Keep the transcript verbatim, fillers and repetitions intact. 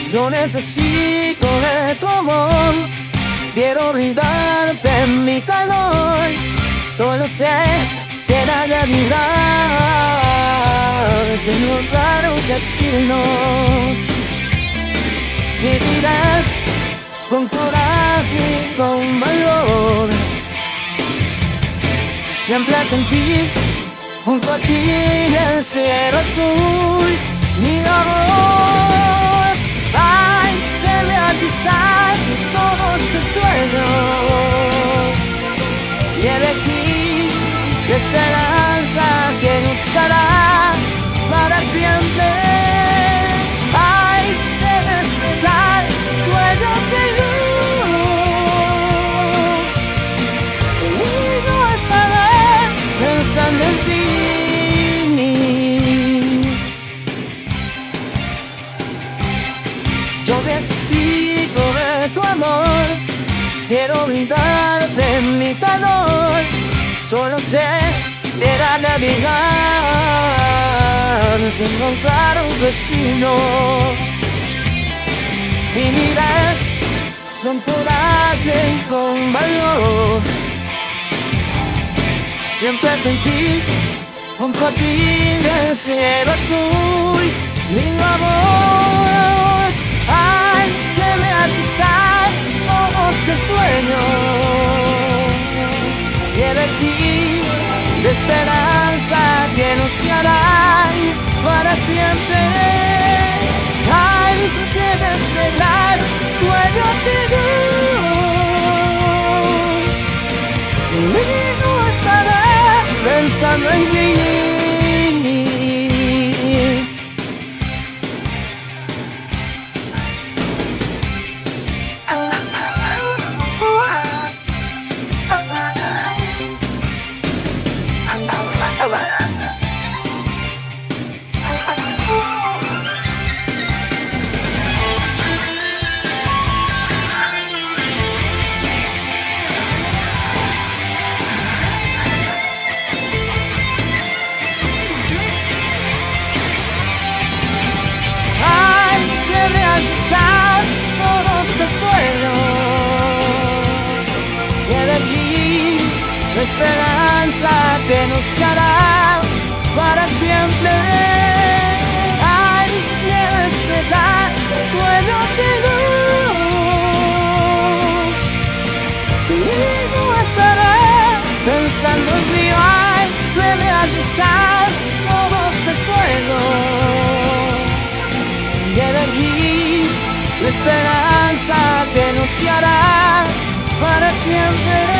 Yo necesito de tu amor, quiero brindarte mi calor. Solo sé que la realidad se encontrar un destino. Vivirás con coraje y con valor, siempre a sentir junto a ti el cielo azul. Mi amor, hay que realizar todos tus sueños y elegir la esperanza que nos dará para siempre. Hay que despegar sueños y luz, y yo estaré pensando en ti. Yo necesito de tu amor, quiero brindarte mi calor. Solo sé que la navegar es encontrar un destino. Viviré con coraje y con valor, siempre sentir junto a ti el cielo azul. Mi amor, hay que realizar todos tus sueños y elegir la esperanza que nos guiará para siempre. Hay que desvelar sueños y luz, y no estaré pensando en ti. La esperanza que nos guiará para siempre. Hay que desvelar sueños y luz, y no estaré pensando en ti. Hay que realizar todos tus sueños y elegir la esperanza que nos guiará para siempre.